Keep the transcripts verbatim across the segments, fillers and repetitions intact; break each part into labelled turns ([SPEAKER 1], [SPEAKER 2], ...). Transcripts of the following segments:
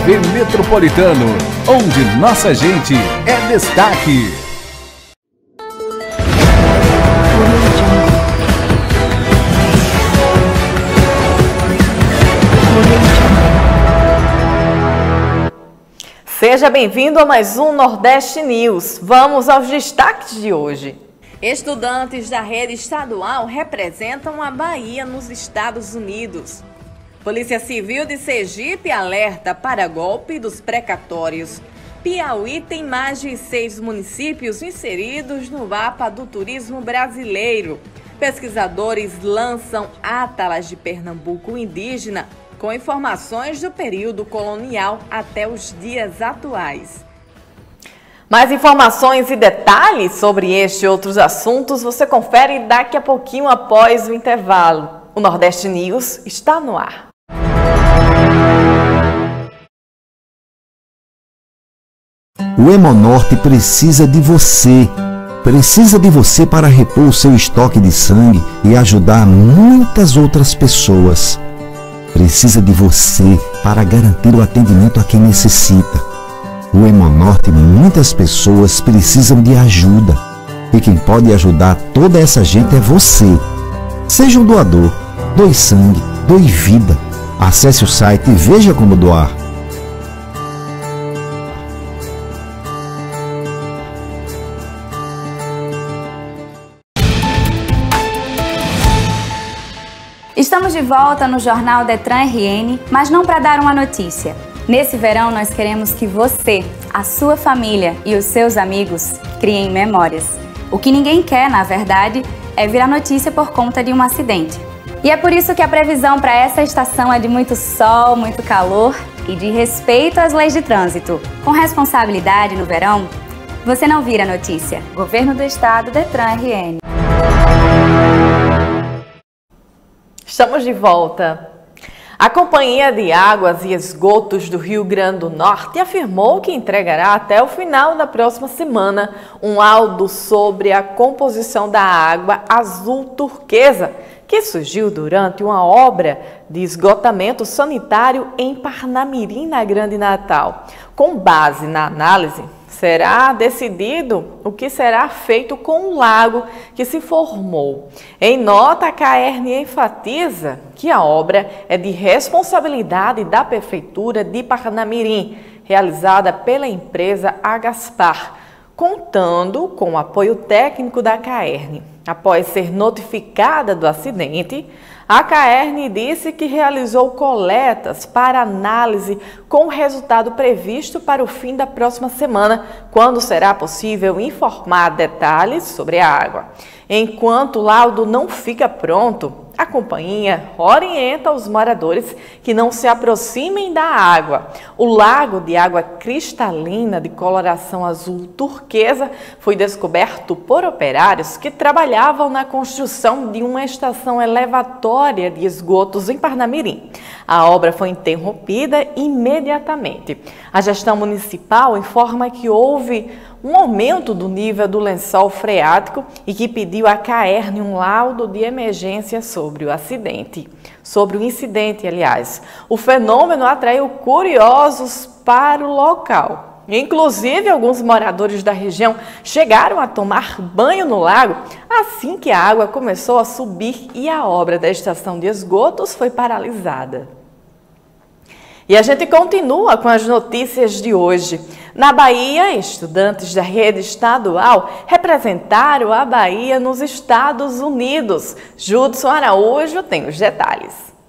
[SPEAKER 1] V Metropolitano, onde nossa gente é destaque.
[SPEAKER 2] Seja bem-vindo a mais um Nordeste News. Vamos aos destaques de hoje. Estudantes da rede estadual representam a Bahia nos Estados Unidos. Polícia Civil de Sergipe alerta para golpe dos precatórios. Piauí tem mais de seis municípios inseridos no mapa do turismo brasileiro. Pesquisadores lançam Atlas de Pernambuco indígena com informações do período colonial até os dias atuais. Mais informações e detalhes sobre este e outros assuntos você confere daqui a pouquinho após o intervalo. O Nordeste News está no ar.
[SPEAKER 3] O Hemonorte precisa de você. Precisa de você para repor o seu estoque de sangue e ajudar muitas outras pessoas. Precisa de você para garantir o atendimento a quem necessita. O Hemonorte, muitas pessoas precisam de ajuda. E quem pode ajudar toda essa gente é você. Seja um doador. Doe sangue, doe vida. Acesse o site e veja como doar.
[SPEAKER 4] Estamos de volta no Jornal Detran R N, mas não para dar uma notícia. Nesse verão nós queremos que você, a sua família e os seus amigos criem memórias. O que ninguém quer, na verdade, é virar notícia por conta de um acidente. E é por isso que a previsão para essa estação é de muito sol, muito calor e de respeito às leis de trânsito. Com responsabilidade no verão, você não vira notícia. Governo do Estado, Detran R N.
[SPEAKER 2] Estamos de volta. A Companhia de Águas e Esgotos do Rio Grande do Norte afirmou que entregará até o final da próxima semana um laudo sobre a composição da água azul turquesa, que surgiu durante uma obra de esgotamento sanitário em Parnamirim, na Grande Natal. Com base na análise, será decidido o que será feito com o lago que se formou. Em nota, a CAERN enfatiza que a obra é de responsabilidade da Prefeitura de Parnamirim, realizada pela empresa Agaspar, contando com o apoio técnico da CAERN. Após ser notificada do acidente, a CAERN disse que realizou coletas para análise com o resultado previsto para o fim da próxima semana, quando será possível informar detalhes sobre a água. Enquanto o laudo não fica pronto, a companhia orienta os moradores que não se aproximem da água. O lago de água cristalina de coloração azul turquesa foi descoberto por operários que trabalhavam na construção de uma estação elevatória de esgotos em Parnamirim. A obra foi interrompida imediatamente. A gestão municipal informa que houve um aumento do nível do lençol freático e que pediu à CAERN um laudo de emergência sobre o acidente. Sobre o incidente, aliás. O fenômeno atraiu curiosos para o local. Inclusive, alguns moradores da região chegaram a tomar banho no lago assim que a água começou a subir e a obra da estação de esgotos foi paralisada. E a gente continua com as notícias de hoje. Na Bahia, estudantes da rede estadual representaram a Bahia nos Estados Unidos. Judson Araújo tem os detalhes.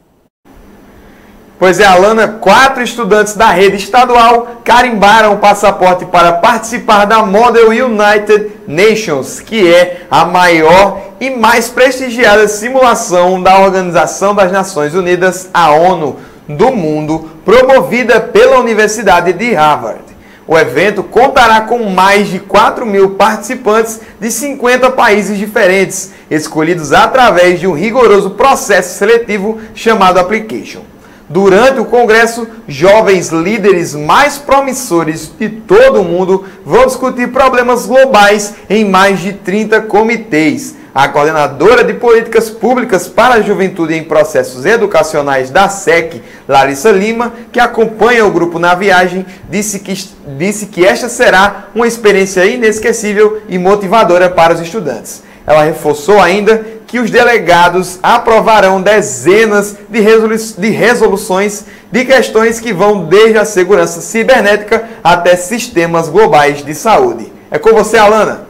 [SPEAKER 5] Pois é, Alana, quatro estudantes da rede estadual carimbaram o passaporte para participar da Model United Nations, que é a maior e mais prestigiada simulação da Organização das Nações Unidas, a ONU, do mundo, promovida pela Universidade de Harvard. O evento contará com mais de quatro mil participantes de cinquenta países diferentes, escolhidos através de um rigoroso processo seletivo chamado Application. Durante o congresso, jovens líderes mais promissores de todo o mundo vão discutir problemas globais em mais de trinta comitês. A coordenadora de Políticas Públicas para a Juventude em Processos Educacionais da S E C, Larissa Lima, que acompanha o grupo na viagem, disse que, disse que esta será uma experiência inesquecível e motivadora para os estudantes. Ela reforçou ainda que os delegados aprovarão dezenas de, resolu de resoluções de questões que vão desde a segurança cibernética até sistemas globais de saúde. É com você, Alana.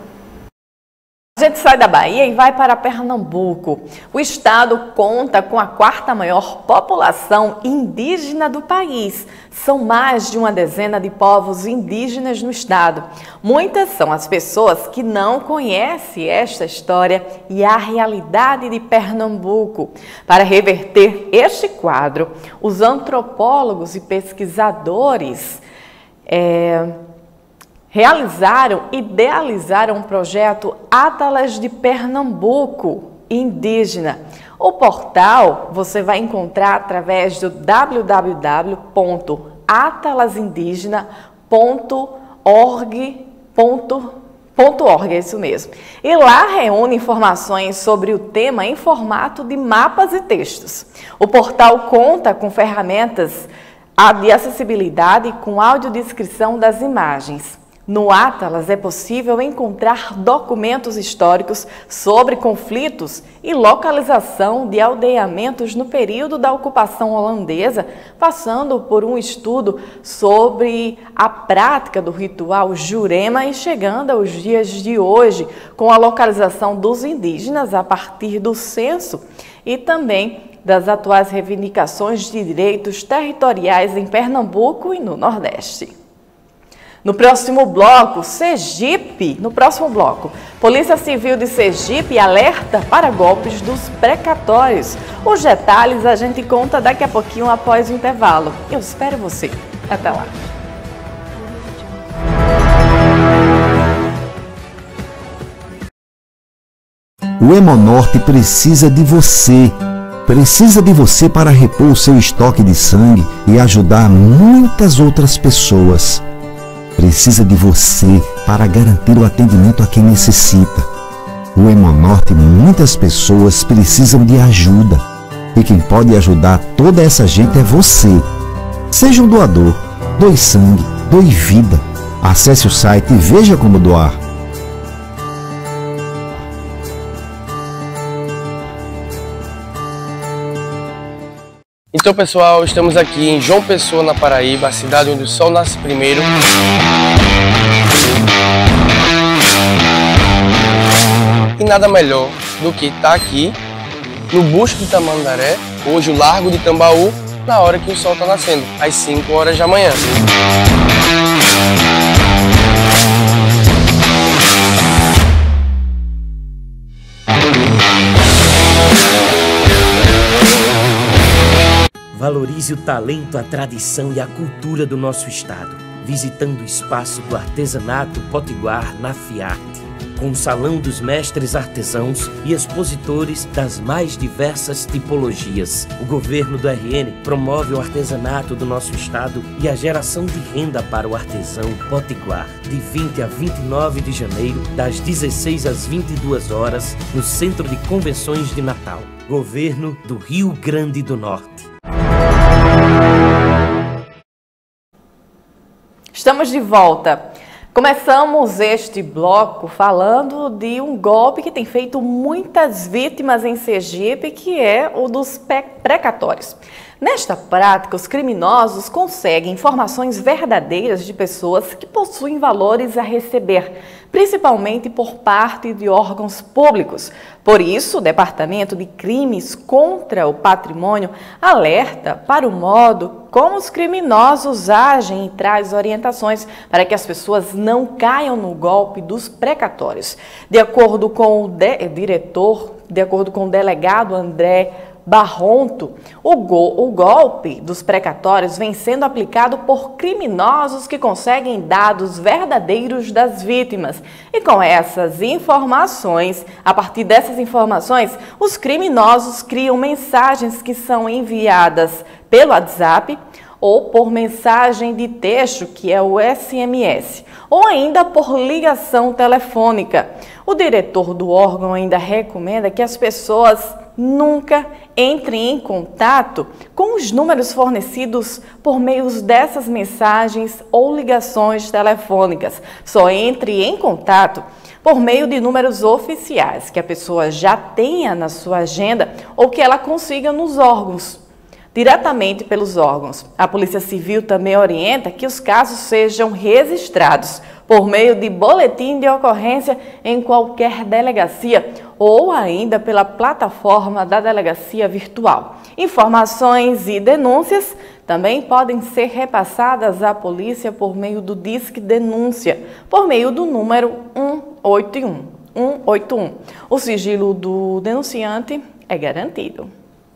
[SPEAKER 2] A gente sai da Bahia e vai para Pernambuco. O estado conta com a quarta maior população indígena do país. São mais de uma dezena de povos indígenas no estado. Muitas são as pessoas que não conhecem esta história e a realidade de Pernambuco. Para reverter este quadro, os antropólogos e pesquisadores é, realizaram e idealizaram um projeto Atlas de Pernambuco Indígena. O portal você vai encontrar através do w w w ponto atlas indígena ponto org ponto org, é isso mesmo. E lá reúne informações sobre o tema em formato de mapas e textos. O portal conta com ferramentas de acessibilidade com audiodescrição das imagens. No Atlas é possível encontrar documentos históricos sobre conflitos e localização de aldeamentos no período da ocupação holandesa, passando por um estudo sobre a prática do ritual Jurema e chegando aos dias de hoje, com a localização dos indígenas a partir do censo e também das atuais reivindicações de direitos territoriais em Pernambuco e no Nordeste. No próximo bloco, Sergipe, no próximo bloco, Polícia Civil de Sergipe alerta para golpes dos precatórios. Os detalhes a gente conta daqui a pouquinho após o intervalo. Eu espero você. Até lá.
[SPEAKER 3] O Hemonorte precisa de você. Precisa de você para repor o seu estoque de sangue e ajudar muitas outras pessoas. Precisa de você para garantir o atendimento a quem necessita. O Hemonorte, muitas pessoas precisam de ajuda. E quem pode ajudar toda essa gente é você. Seja um doador. Doe sangue, doe vida. Acesse o site e veja como doar.
[SPEAKER 6] Então, pessoal, estamos aqui em João Pessoa, na Paraíba, a cidade onde o sol nasce primeiro. E nada melhor do que estar aqui no Busto de Tamandaré, hoje o Largo de Tambaú, na hora que o sol está nascendo, às cinco horas da manhã.
[SPEAKER 7] Valorize o talento, a tradição e a cultura do nosso estado, visitando o espaço do artesanato Potiguar na Fiarte, com o Salão dos Mestres Artesãos e expositores das mais diversas tipologias. O governo do R N promove o artesanato do nosso estado e a geração de renda para o artesão Potiguar, de vinte a vinte e nove de janeiro, das dezesseis às vinte e duas horas, no Centro de Convenções de Natal. Governo do Rio Grande do Norte.
[SPEAKER 2] Estamos de volta. Começamos este bloco falando de um golpe que tem feito muitas vítimas em Sergipe, que é o dos precatórios. Nesta prática, os criminosos conseguem informações verdadeiras de pessoas que possuem valores a receber, principalmente por parte de órgãos públicos. Por isso, o Departamento de Crimes contra o Patrimônio alerta para o modo como os criminosos agem e traz orientações para que as pessoas não caiam no golpe dos precatórios. De acordo com o de diretor, de acordo com o delegado André Barronto, o, go o golpe dos precatórios vem sendo aplicado por criminosos que conseguem dados verdadeiros das vítimas. E com essas informações, a partir dessas informações, os criminosos criam mensagens que são enviadas pelo WhatsApp ou por mensagem de texto, que é o S M S, ou ainda por ligação telefônica. O diretor do órgão ainda recomenda que as pessoas nunca entrem em contato com os números fornecidos por meio dessas mensagens ou ligações telefônicas. Só entre em contato por meio de números oficiais que a pessoa já tenha na sua agenda ou que ela consiga nos órgãos, diretamente pelos órgãos. A Polícia Civil também orienta que os casos sejam registrados por meio de boletim de ocorrência em qualquer delegacia ou ainda pela plataforma da delegacia virtual. Informações e denúncias também podem ser repassadas à polícia por meio do Disque Denúncia, por meio do número um oito um. um oito um. O sigilo do denunciante é garantido.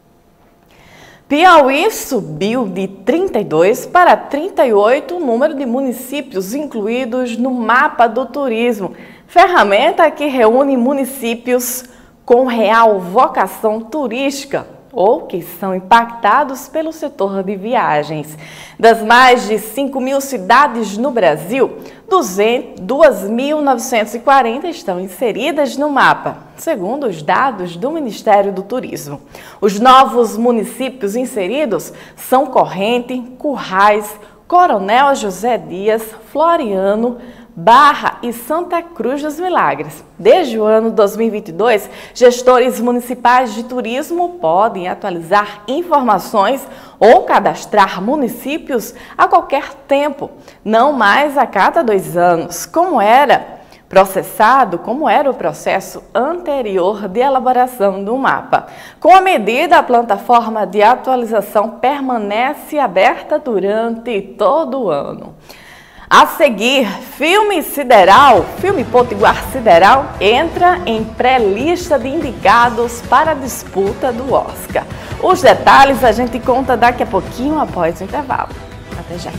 [SPEAKER 2] Piauí subiu de trinta e dois para trinta e oito o número de municípios incluídos no mapa do turismo, ferramenta que reúne municípios com real vocação turística ou que são impactados pelo setor de viagens. Das mais de cinco mil cidades no Brasil, duas mil novecentas e quarenta estão inseridas no mapa, segundo os dados do Ministério do Turismo. Os novos municípios inseridos são Corrente, Currais, Coronel José Dias, Floriano, Barra e Santa Cruz dos Milagres. Desde o ano dois mil e vinte e dois, gestores municipais de turismo podem atualizar informações ou cadastrar municípios a qualquer tempo, não mais a cada dois anos, como era processado, como era o processo anterior de elaboração do mapa. Com a medida, a plataforma de atualização permanece aberta durante todo o ano. A seguir, filme Sideral, filme Potiguar Sideral, entra em pré-lista de indicados para a disputa do Oscar. Os detalhes a gente conta daqui a pouquinho após o intervalo. Até já.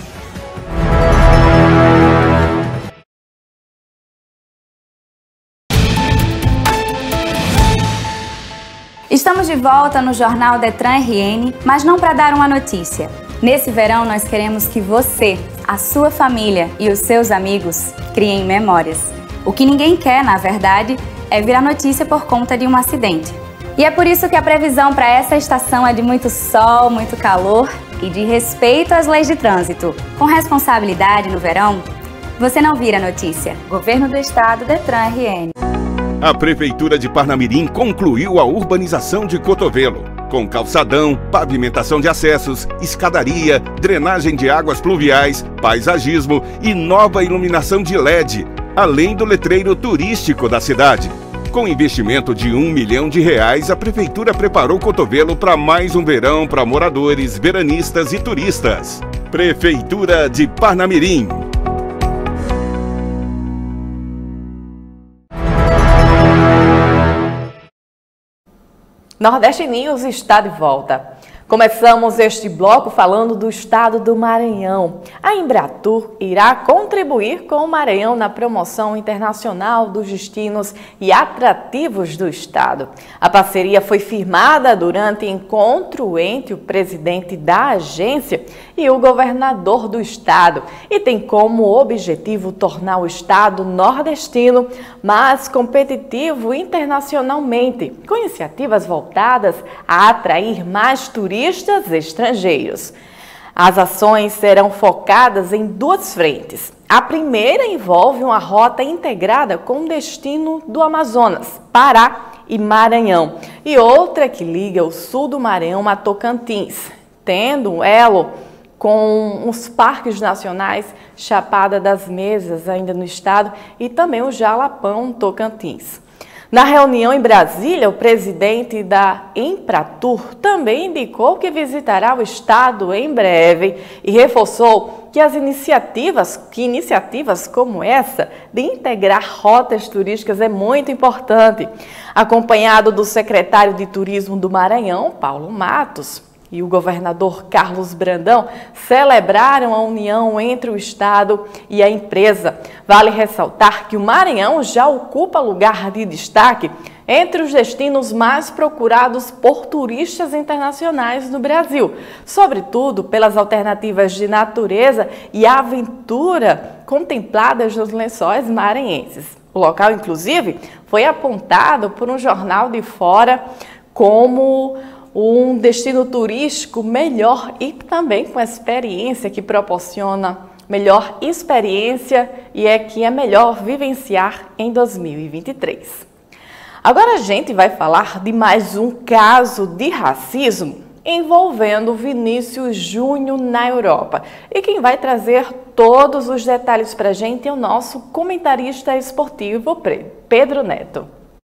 [SPEAKER 4] Estamos de volta no Jornal Detran R N, mas não para dar uma notícia. Nesse verão, nós queremos que você, a sua família e os seus amigos criem memórias. O que ninguém quer, na verdade, é virar notícia por conta de um acidente. E é por isso que a previsão para essa estação é de muito sol, muito calor e de respeito às leis de trânsito. Com responsabilidade no verão, você não vira notícia. Governo do Estado, Detran R N.
[SPEAKER 8] A Prefeitura de Parnamirim concluiu a urbanização de Cotovelo, com calçadão, pavimentação de acessos, escadaria, drenagem de águas pluviais, paisagismo e nova iluminação de L E D, além do letreiro turístico da cidade. Com investimento de um milhão de reais, a Prefeitura preparou Cotovelo para mais um verão para moradores, veranistas e turistas. Prefeitura de Parnamirim.
[SPEAKER 2] Nordeste News está de volta. Começamos este bloco falando do estado do Maranhão. A Embratur irá contribuir com o Maranhão na promoção internacional dos destinos e atrativos do estado. A parceria foi firmada durante encontro entre o presidente da agência e o governador do estado e tem como objetivo tornar o estado nordestino mais competitivo internacionalmente, com iniciativas voltadas a atrair mais turistas estrangeiros. As ações serão focadas em duas frentes. A primeira envolve uma rota integrada com o destino do Amazonas, Pará e Maranhão, e outra que liga o sul do Maranhão a Tocantins, tendo um elo com os parques nacionais Chapada das Mesas, ainda no estado, e também o Jalapão, Tocantins. Na reunião em Brasília, o presidente da Embratur também indicou que visitará o estado em breve e reforçou que as iniciativas, que iniciativas como essa de integrar rotas turísticas é muito importante. Acompanhado do secretário de Turismo do Maranhão, Paulo Matos, e o governador Carlos Brandão celebraram a união entre o estado e a empresa. Vale ressaltar que o Maranhão já ocupa lugar de destaque entre os destinos mais procurados por turistas internacionais no Brasil, sobretudo pelas alternativas de natureza e aventura contempladas nos lençóis maranhenses. O local, inclusive, foi apontado por um jornal de fora como um destino turístico melhor e também com experiência que proporciona melhor experiência e é que é melhor vivenciar em dois mil e vinte e três. Agora a gente vai falar de mais um caso de racismo envolvendo Vinícius Júnior na Europa. E quem vai trazer todos os detalhes para a gente é o nosso comentarista esportivo, Pedro Neto.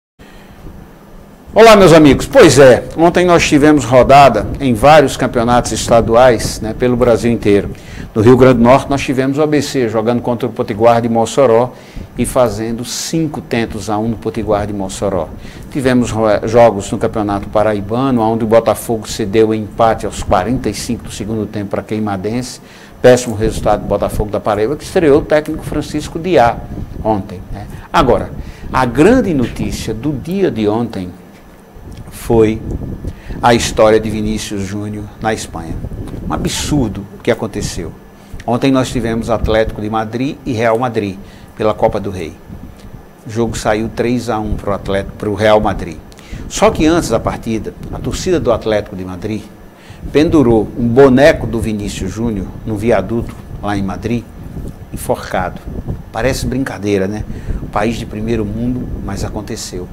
[SPEAKER 9] Olá, meus amigos. Pois é, ontem nós tivemos rodada em vários campeonatos estaduais, né, pelo Brasil inteiro. No Rio Grande do Norte nós tivemos o A B C jogando contra o Potiguar de Mossoró e fazendo cinco tentos a um no Potiguar de Mossoró. Tivemos jogos no Campeonato Paraibano, onde o Botafogo cedeu em empate aos quarenta e cinco do segundo tempo para Queimadense. Péssimo resultado do Botafogo da Paraíba, que estreou o técnico Francisco Diá ontem, né? Agora, a grande notícia do dia de ontem foi a história de Vinícius Júnior na Espanha. Um absurdo o que aconteceu. Ontem nós tivemos Atlético de Madrid e Real Madrid pela Copa do Rei. O jogo saiu três a um para o Atlético, para o Real Madrid. Só que antes da partida, a torcida do Atlético de Madrid pendurou um boneco do Vinícius Júnior no viaduto lá em Madrid, enforcado. Parece brincadeira, né? O país de primeiro mundo, mas aconteceu.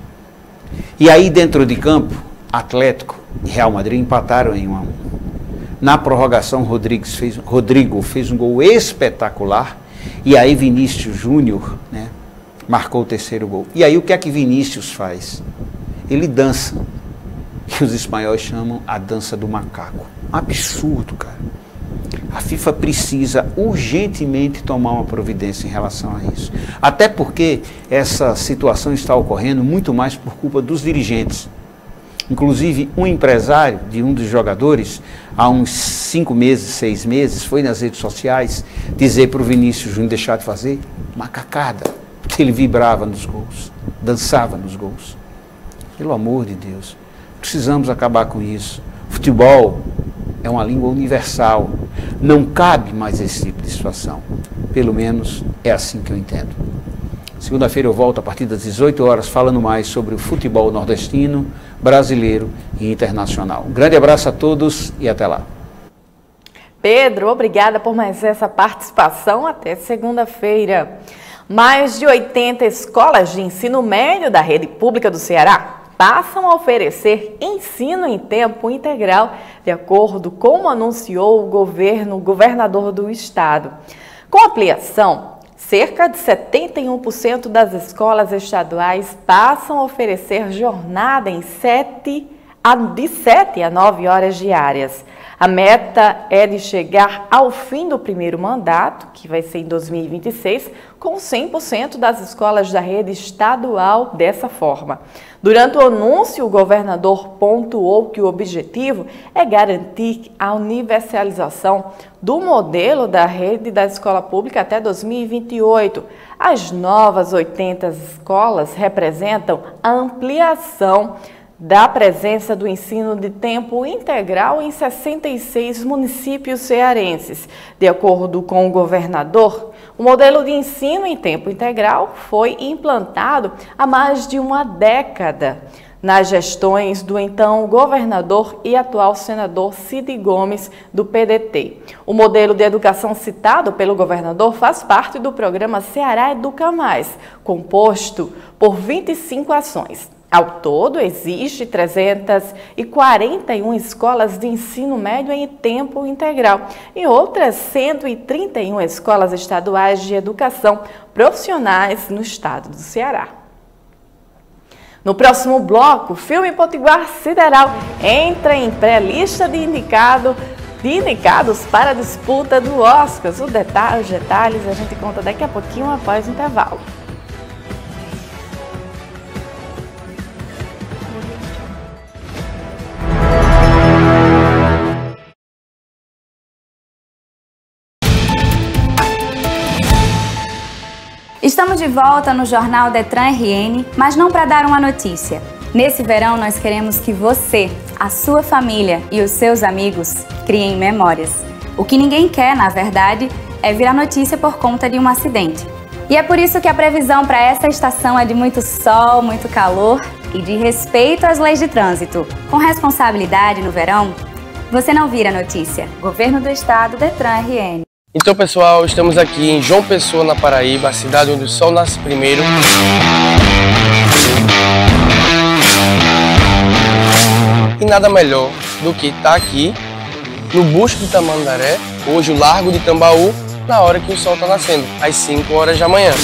[SPEAKER 9] E aí dentro de campo, Atlético e Real Madrid empataram em um a um. Na prorrogação, Rodrigues fez, Rodrigo fez um gol espetacular. E aí Vinícius Júnior, né, marcou o terceiro gol. E aí o que é que Vinícius faz? Ele dança, que os espanhóis chamam a dança do macaco. Um absurdo, cara. A FIFA precisa urgentemente tomar uma providência em relação a isso. Até porque essa situação está ocorrendo muito mais por culpa dos dirigentes. Inclusive, um empresário de um dos jogadores, há uns cinco meses, seis meses, foi nas redes sociais dizer para o Vinícius Júnior deixar de fazer macacada. Ele vibrava nos gols, dançava nos gols. Pelo amor de Deus, precisamos acabar com isso. Futebol é uma língua universal. Não cabe mais esse tipo de situação. Pelo menos é assim que eu entendo. Segunda-feira eu volto a partir das dezoito horas falando mais sobre o futebol nordestino, brasileiro e internacional. Um grande abraço a todos e até lá.
[SPEAKER 2] Pedro, obrigada por mais essa participação. Até segunda-feira. Mais de oitenta escolas de ensino médio da rede pública do Ceará passam a oferecer ensino em tempo integral, de acordo com como anunciou o governo, o governador do estado. Com a ampliação, cerca de setenta e um por cento das escolas estaduais passam a oferecer jornada em sete a, de sete a nove horas diárias. A meta é de chegar ao fim do primeiro mandato, que vai ser em dois mil e vinte e seis, com cem por cento das escolas da rede estadual dessa forma. Durante o anúncio, o governador pontuou que o objetivo é garantir a universalização do modelo da rede da escola pública até dois mil e vinte e oito. As novas oitenta escolas representam a ampliação da presença do ensino de tempo integral em sessenta e seis municípios cearenses. De acordo com o governador, o modelo de ensino em tempo integral foi implantado há mais de uma década nas gestões do então governador e atual senador Cid Gomes, do P D T. O modelo de educação citado pelo governador faz parte do programa Ceará Educa Mais, composto por vinte e cinco ações. Ao todo, existe trezentas e quarenta e uma escolas de ensino médio em tempo integral e outras cento e trinta e uma escolas estaduais de educação profissionais no estado do Ceará. No próximo bloco, o filme Potiguar Sideral entra em pré-lista de, indicado, de indicados para a disputa do Oscar. Os detalhes, os detalhes a gente conta daqui a pouquinho após o intervalo.
[SPEAKER 4] Estamos de volta no Jornal Detran R N, mas não para dar uma notícia. Nesse verão nós queremos que você, a sua família e os seus amigos criem memórias. O que ninguém quer, na verdade, é virar notícia por conta de um acidente. E é por isso que a previsão para essa estação é de muito sol, muito calor e de respeito às leis de trânsito. Com responsabilidade no verão, você não vira notícia. Governo do Estado, Detran R N.
[SPEAKER 6] Então, pessoal, estamos aqui em João Pessoa, na Paraíba, a cidade onde o sol nasce primeiro. E nada melhor do que estar aqui no Busto de Tamandaré, hoje o Largo de Tambaú, na hora que o sol está nascendo, às cinco horas da manhã.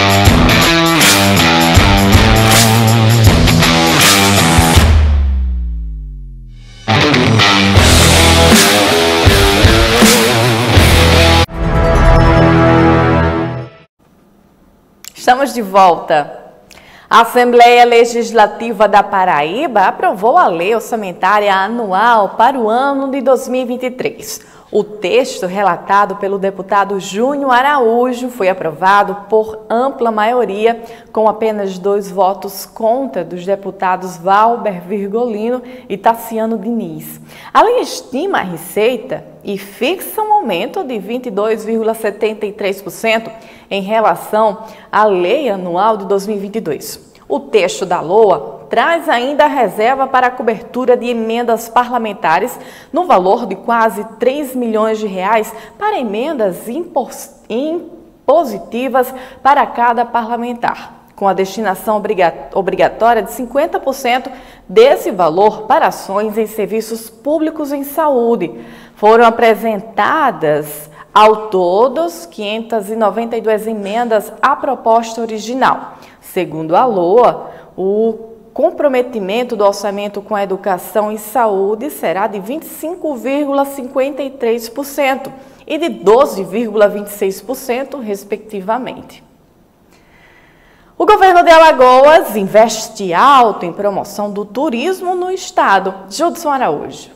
[SPEAKER 2] Estamos de volta. A Assembleia Legislativa da Paraíba aprovou a Lei Orçamentária Anual para o ano de dois mil e vinte e três. O texto, relatado pelo deputado Júnior Araújo, foi aprovado por ampla maioria, com apenas dois votos contra dos deputados Valber Virgolino e Tassiano Diniz. A lei estima a receita e fixa um aumento de vinte e dois vírgula setenta e três por cento em relação à lei anual de dois mil e vinte e dois. O texto da L O A traz ainda a reserva para a cobertura de emendas parlamentares no valor de quase três milhões de reais para emendas impositivas para cada parlamentar, com a destinação obrigatória de cinquenta por cento desse valor para ações em serviços públicos em saúde. Foram apresentadas ao todos quinhentas e noventa e duas emendas à proposta original. Segundo a L O A, o comprometimento do orçamento com a educação e saúde será de vinte e cinco vírgula cinquenta e três por cento e de doze vírgula vinte e seis por cento, respectivamente. O governo de Alagoas investe alto em promoção do turismo no estado. Judson Araújo.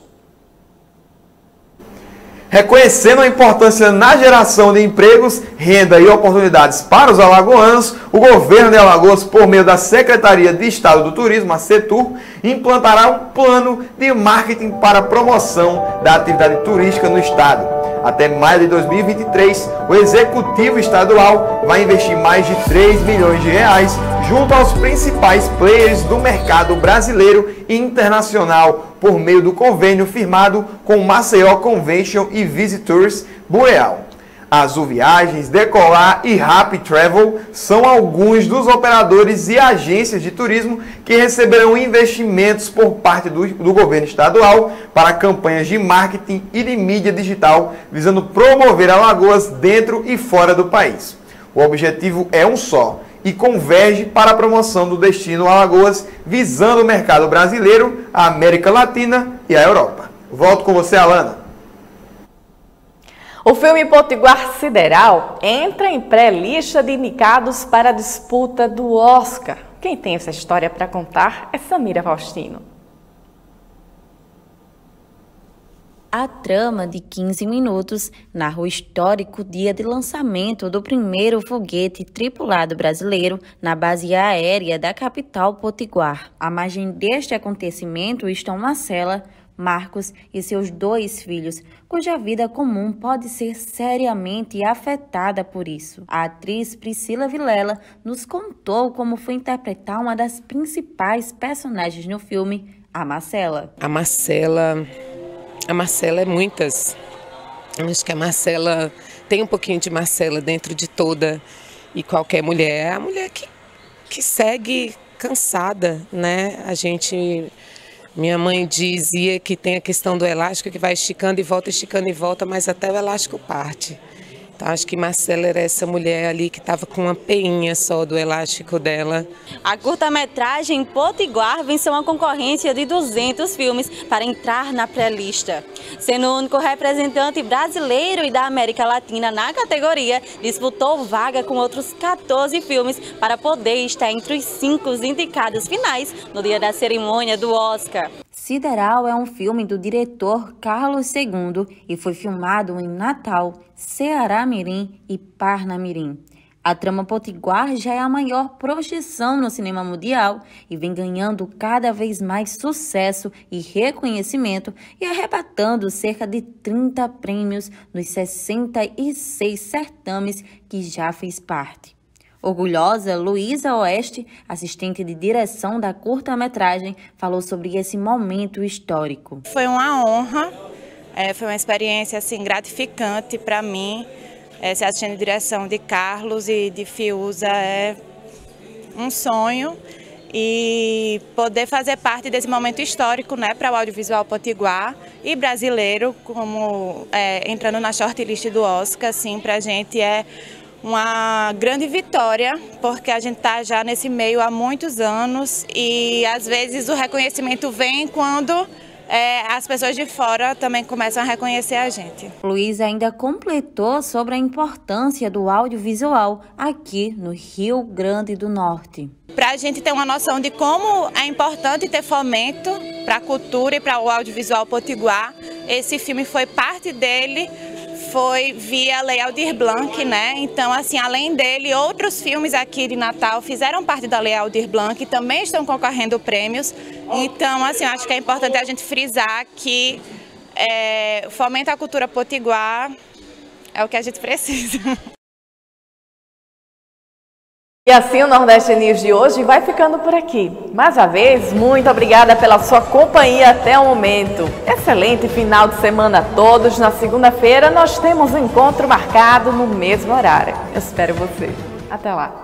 [SPEAKER 5] Reconhecendo a importância na geração de empregos, renda e oportunidades para os alagoanos, o governo de Alagoas, por meio da Secretaria de Estado do Turismo, a Setur, implantará um plano de marketing para a promoção da atividade turística no estado. Até maio de dois mil e vinte e três, o Executivo Estadual vai investir mais de três milhões de reais junto aos principais players do mercado brasileiro e internacional por meio do convênio firmado com o Maceió Convention e Visitors Boreal. Azul Viagens, Decolar e Happy Travel são alguns dos operadores e agências de turismo que receberão investimentos por parte do, do governo estadual para campanhas de marketing e de mídia digital, visando promover Alagoas dentro e fora do país. O objetivo é um só e converge para a promoção do destino Alagoas, visando o mercado brasileiro, a América Latina e a Europa. Volto com você, Alana.
[SPEAKER 2] O filme Potiguar Sideral entra em pré-lista de indicados para a disputa do Oscar. Quem tem essa história para contar é Samira Faustino.
[SPEAKER 10] A trama de quinze minutos narra o histórico dia de lançamento do primeiro foguete tripulado brasileiro na base aérea da capital Potiguar. À margem deste acontecimento estão Marcela, Marcos e seus dois filhos, cuja vida comum pode ser seriamente afetada por isso. A atriz Priscila Vilela nos contou como foi interpretar uma das principais personagens no filme, a Marcela.
[SPEAKER 11] A Marcela, a Marcela é muitas. Acho que a Marcela tem um pouquinho de Marcela dentro de toda e qualquer mulher. É a mulher que, que segue cansada, né? A gente... Minha mãe dizia que tem a questão do elástico que vai esticando e volta, esticando e volta, mas até o elástico parte. Então, acho que Marcela era essa mulher ali que estava com uma peinha só do elástico dela.
[SPEAKER 10] A curta-metragem Potiguar venceu uma concorrência de duzentos filmes para entrar na pré-lista. Sendo o único representante brasileiro e da América Latina na categoria, disputou vaga com outros quatorze filmes para poder estar entre os cinco indicados finais no dia da cerimônia do Oscar.
[SPEAKER 4] Sideral é um filme do diretor Carlos Segundo e foi filmado em Natal, Ceará-Mirim e Parnamirim. A trama Potiguar já é a maior projeção no cinema mundial e vem ganhando cada vez mais sucesso e reconhecimento e arrebatando cerca de trinta prêmios nos sessenta e seis certames que já fez parte.
[SPEAKER 10] Orgulhosa, Luísa Oeste, assistente de direção da curta-metragem, falou sobre esse momento histórico.
[SPEAKER 12] Foi uma honra, é, foi uma experiência assim, gratificante para mim. É, ser assistente de direção de Carlos e de Fiuza é um sonho. E poder fazer parte desse momento histórico, né, para o audiovisual potiguar e brasileiro, como é, entrando na shortlist do Oscar, assim, para a gente é uma grande vitória, porque a gente está já nesse meio há muitos anos e às vezes o reconhecimento vem quando é, as pessoas de fora também começam a reconhecer a gente.
[SPEAKER 10] Luísa ainda completou sobre a importância do audiovisual aqui no Rio Grande do Norte.
[SPEAKER 12] Para a gente ter uma noção de como é importante ter fomento para a cultura e para o audiovisual potiguar, esse filme foi parte dele, foi via Lei Aldir Blanc, né? Então, assim, além dele, outros filmes aqui de Natal fizeram parte da Lei Aldir Blanc e também estão concorrendo prêmios. Então, assim, eu acho que é importante a gente frisar que é, fomenta a cultura potiguar é o que a gente precisa.
[SPEAKER 2] E assim o Nordeste News de hoje vai ficando por aqui. Mais uma vez, muito obrigada pela sua companhia até o momento. Excelente final de semana a todos. Na segunda-feira nós temos um encontro marcado no mesmo horário. Eu espero você. Até lá.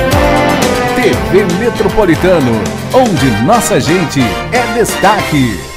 [SPEAKER 1] T V Metropolitano, onde nossa gente é destaque.